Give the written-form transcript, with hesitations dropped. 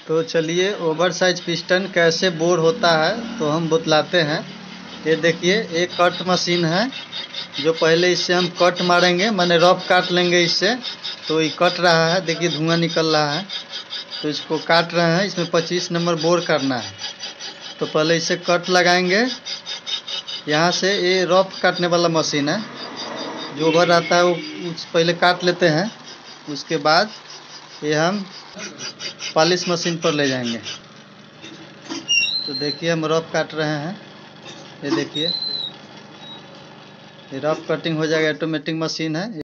तो चलिए over size piston कैसे बोर होता है तो हम बतलाते हैं। ये देखिए एक कट मशीन है जो पहले इससे हम कट मारेंगे, माने रफ काट लेंगे इससे। तो ये कट रहा है, देखिए धुआं निकल रहा है। तो इसको काट रहे हैं, इसमें 25 नंबर बोर करना है। तो पहले इसे कट लगाएंगे यहाँ से। ये रफ काटने वाला मशीन है, जो ओवर आता है वो पहले काट लेते हैं। उसके बाद ये हम पॉलिश मशीन पर ले जाएंगे। तो देखिए हम रफ काट रहे हैं, ये देखिए ये रफ कटिंग हो जाएगा। ऑटोमेटिक मशीन है।